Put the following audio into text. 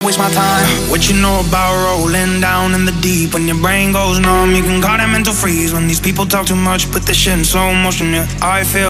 Waste my time. What you know about rolling down in the deep? When your brain goes numb, you can call that mental freeze. When these people talk too much, put this shit in slow motion. Yeah, I feel